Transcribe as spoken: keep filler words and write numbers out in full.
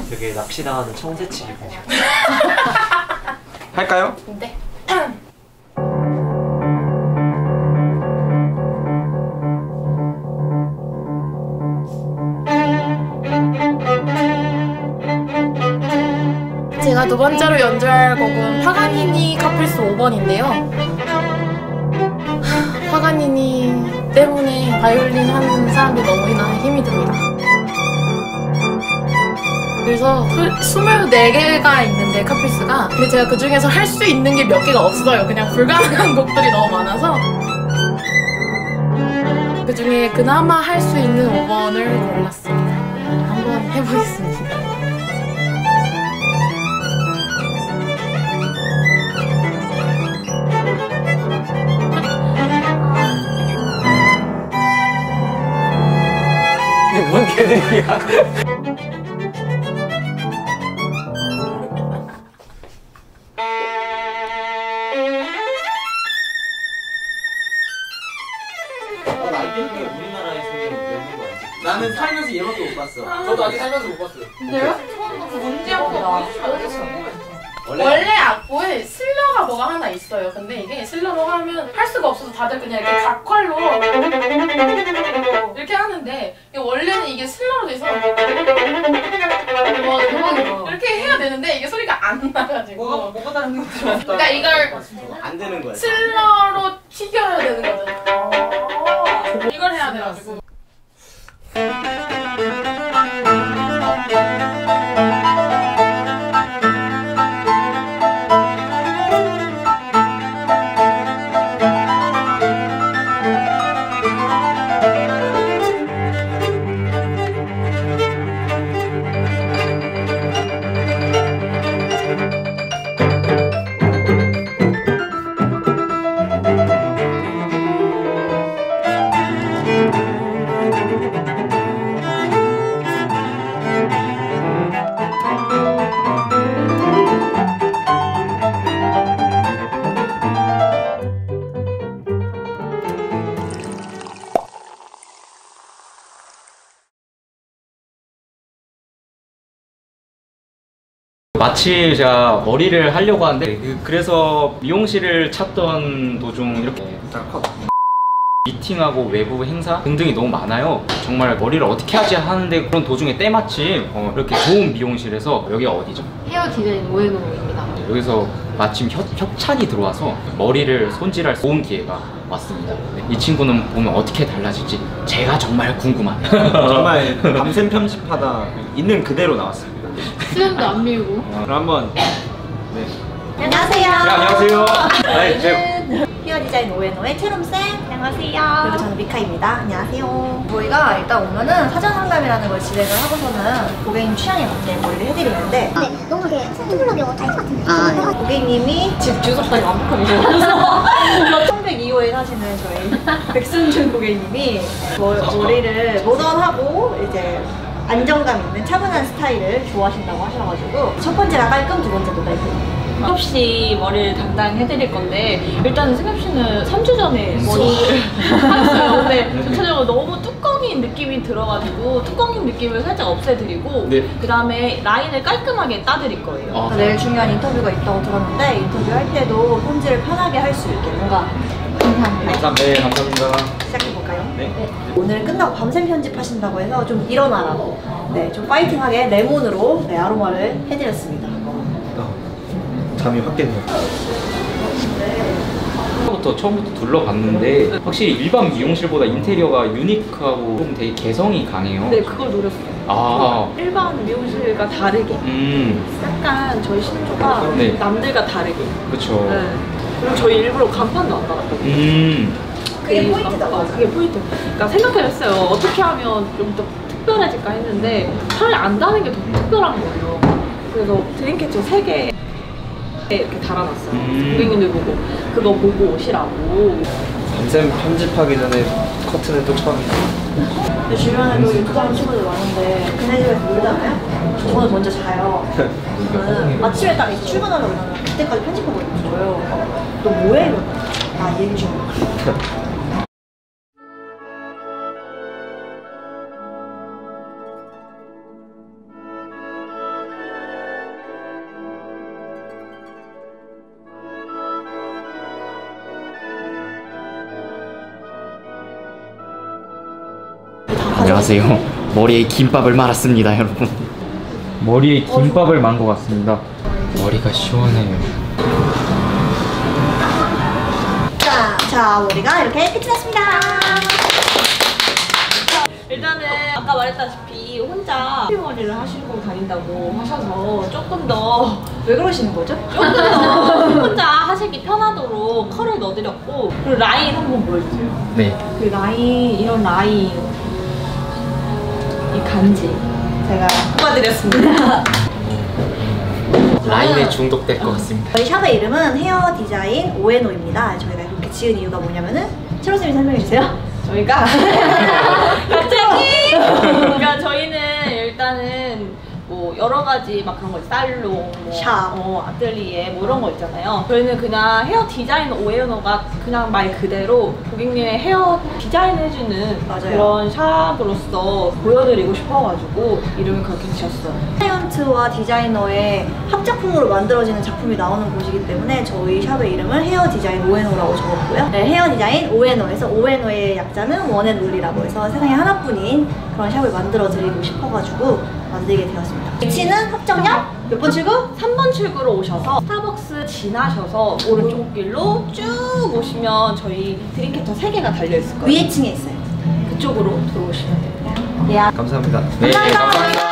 되게 낚시당하는 청새치 기분이야. 할까요? 네. 제가 두 번째로 연주할 곡은 파가니니 카프리스 오 번인데요. 파가니니 때문에 바이올린 하는 사람들이 너무나 힘이 듭니다. 그래서 스물네 개가 있는데 카프리스가, 근데 제가 그 중에서 할 수 있는 게 몇 개가 없어요. 그냥 불가능한 곡들이 너무 많아서 그 중에 그나마 할 수 있는 오 번을 골랐습니다. 한번 해보겠습니다. 뭔 개들이야. 나는 살면서 얘밖에 못 봤어. 아, 저도 아직 살면서 못 봤어요. 근데요? 문제 악보다. 원래, 원래 악보에 슬러가 뭐가 하나 있어요. 근데 이게 슬러로 하면 할 수가 없어서 다들 그냥 이렇게 각활로 이렇게 하는데, 원래는 이게 슬러로 돼서 와 대박이다. 이렇게 해야 되는데 이게 소리가 안 나가지고. 뭐가 뭐가 다른 거죠? 그러니까 이걸 안 되는 거야. 슬러로 튀겨야 되는 거잖아. 이걸 해야 돼가지고. 마침 제가 머리를 하려고 하는데, 그래서 미용실을 찾던 도중 이렇게 미팅하고 외부 행사 등등이 너무 많아요. 정말 머리를 어떻게 하지 하는데, 그런 도중에 때마침 어, 이렇게 좋은 미용실에서, 여기가 어디죠? 헤어 디자인 오에노입니다. 네, 여기서 마침 협, 협찬이 들어와서 머리를 손질할 좋은 기회가 왔습니다. 네, 이 친구는 보면 어떻게 달라질지 제가 정말 궁금한. 정말 밤샘 편집하다 있는 그대로 나왔습니다. 수염도 안 밀고. 어, 그럼 한번. 네. 안녕하세요. 네, 안녕하세요. 아니, 제 헤어 디자인 오에노의 채롬쌤. 안녕하세요. 그리고 저는 미카입니다. 안녕하세요. 저희가 일단 오면은 사전 상담이라는 걸 진행을 하고서는 고객님 취향에 맞게 머리를 해드리는데, 네, 너무 그게 투블럭이고 타이트 같은 거. 아, 네. 고객님이 집 주소까지 완벽하게 천백이 호에 사시는 저희 백순준 고객님이 머리를 모던하고 이제 안정감 있는 차분한 스타일을 좋아하신다고 하셔가지고, 첫 번째가 깔끔, 두 번째도 깔끔. 승엽 씨 머리를 담당 해드릴 건데, 일단은 승엽 씨는 삼 주 전에 머리를 하셨어요. 근데 전체적으로 너무 뚜껑인 느낌이 들어가지고 뚜껑인 느낌을 살짝 없애드리고, 네. 그 다음에 라인을 깔끔하게 따드릴 거예요. 아. 내일 중요한 인터뷰가 있다고 들었는데, 인터뷰할 때도 손질을 편하게 할 수 있게 뭔가. 감사합니다. 감사합니다. 네, 감사합니다. 시작해볼까요? 네. 네. 오늘 끝나고 밤샘 편집하신다고 해서 좀 일어나라고, 네, 좀 파이팅하게 레몬으로 네, 아로마를 해드렸습니다. 어, 잠이 확 깼네요. 처음부터 처음부터 둘러봤는데, 확실히 일반 미용실보다 인테리어가 유니크하고 좀 되게 개성이 강해요. 네, 그걸 노렸어요. 아, 일반 미용실과 다르게 음, 약간 저희 신조가 네. 남들과 다르게. 그쵸. 네. 그리고 저희 일부러 간판도 안 달았거든요. 음, 그게 포인트다. 어, 그게 포인트. 그러니까 생각해봤어요. 어떻게 하면 좀 더 특별해질까 했는데, 차라리 안 다는 게 더 특별한 거예요. 그래서 드림캐쳐 세 개 이렇게 달아놨어요. 음. 고객님들 보고 그거 보고 오시라고. 밤샘 편집하기 전에 커트는 또 처음이에요. 근데 주변에도 유튜브 하는 친구들 많은데, 그네 집에서 놀잖아요? 저는 먼저 자요. 저는 아침에 딱 출근하려고 그러면 그때까지 편집하고 있는 거예요. 너 뭐해? 이러면 아, 얘기 중. 안녕하세요. 머리에 김밥을 말았습니다, 여러분. 머리에 김밥을 만 것 같습니다. 머리가 시원해요. 자, 자 머리가 이렇게 끝이 났습니다. 일단은 아까 말했다시피 혼자 머리를 하시고 다닌다고 하셔서 조금 더 왜 그러시는 거죠? 조금 더 혼자 하시기 편하도록 컬을 넣어드렸고, 그리고 라인 한번 보여주세요. 네. 그 라인, 이런 라인, 이 간지 제가 뽑아드렸습니다. 라인에 중독될 것 같습니다. 저희 샵의 이름은 헤어 디자인 오에노입니다. 저희가 그렇게 지은 이유가 뭐냐면은 채로쌤이 설명해 주세요. 저희가 갑자기 그러니까 저희는 일단은 뭐 여러 가지 막 그런 거 있어요. 살롱, 뭐, 샵. 어, 아틀리에 뭐 이런 거 있잖아요. 저희는 그냥 헤어 디자인 오에노가 그냥 말 그대로 고객님의 헤어 디자인 해주는 맞아요. 그런 샵으로서 보여드리고 싶어가지고 이름을 그렇게 지었어요. 클라이언트와 디자이너의 합작품으로 만들어지는 작품이 나오는 곳이기 때문에 저희 샵의 이름을 헤어 디자인 오에노라고 적었고요. 네, 헤어 디자인 오에노에서 오에노의 약자는 원앤올리라고 해서 세상에 하나뿐인 그런 샵을 만들어드리고 싶어가지고 만들게 되었습니다. 위치는 합정역 몇 번 출구? 삼 번 출구로 오셔서 스타벅스 지나셔서 오른쪽 길로 쭉 오시면 저희 드림캐쳐 세 개가 달려있을 거예요. 위에 층에 있어요. 그쪽으로 들어오시면 됩니다. 예. 감사합니다. 네, 감사합니다.